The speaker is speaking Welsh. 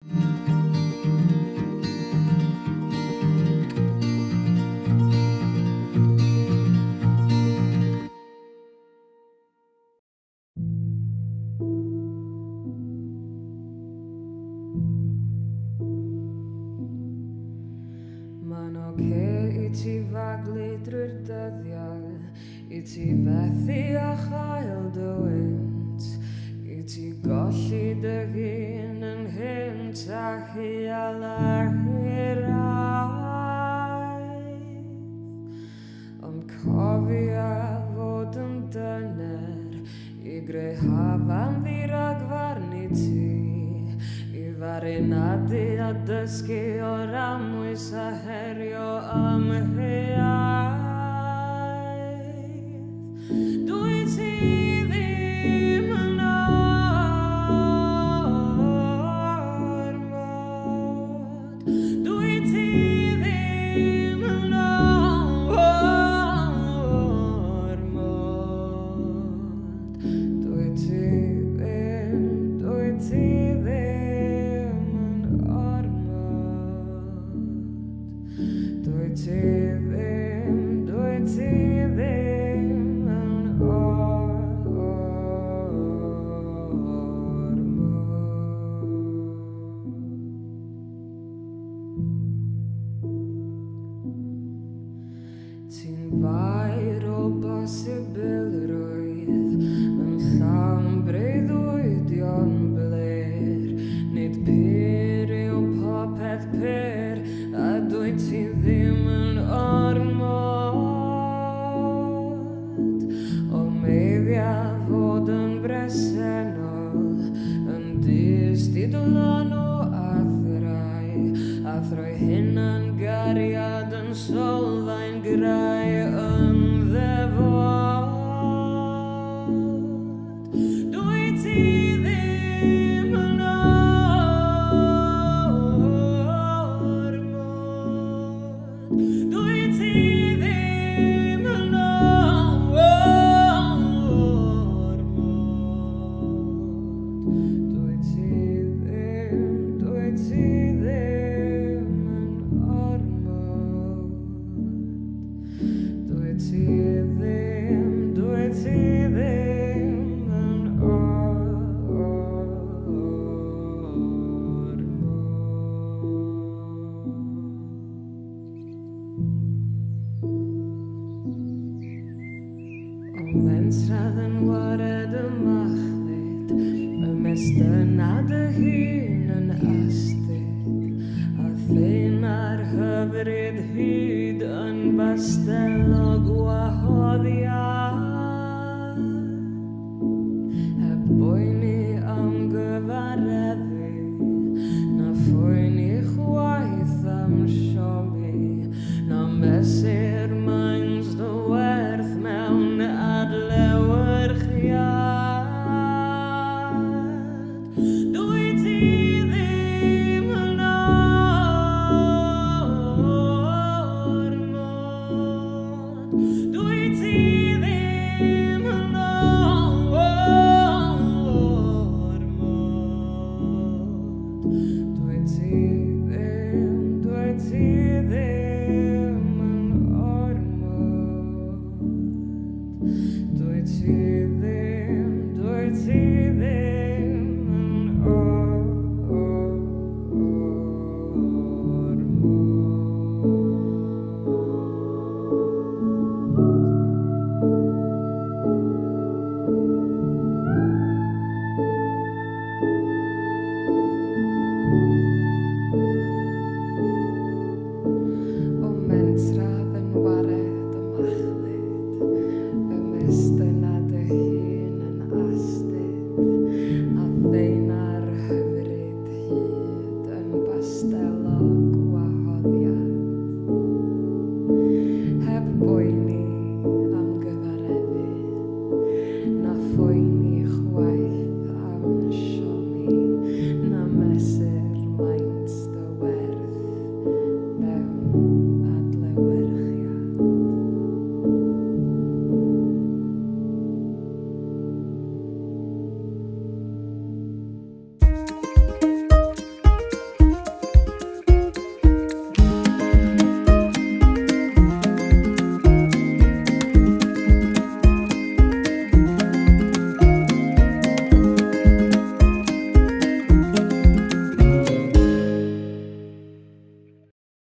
Ma'n oce I ti faglu drwy'r dyddiau I ti fethu a chael dy wynt I ti golli dy hun yn hynt a chyal ar hiraeth Ond cofia fod yn dyner I greu hafan ddiragfarnu ti I farinadu a dysgu o'r amwys a herio amheuaeth Dwi ti ddim yn ormod Dwi ti ddim yn ormod Dwi ti ddim Dwi ti ddim yn ormod Ti'n bair o bosibilrwydd yn llawn breuddwydion bler Nid pyr yw popeth pyr a dwi ti ddim yn ormod O meiddia fod yn bresennol yn dyst I dylon o athrau a throi hynna'n gariad yn solfaen grau yn ddefod Dwi ti ddim yn ormod Dwi ti ddim yn ormod Dwi ti ddim yn ormod Dwi ti ddim yn ormod O mentrad yn wared y machlyd Y mestyna dy hun yn astyd A thyn ar hyfryd hyd yn bastelog wahoddiad Heb boeni am gyfareddu Na phoeni chwaith am siomi Na mesur maint dy werth mewn adlewyrchiad Dwi ti ddim yn ormod Dwi ti ddim yn ormod Dwi ti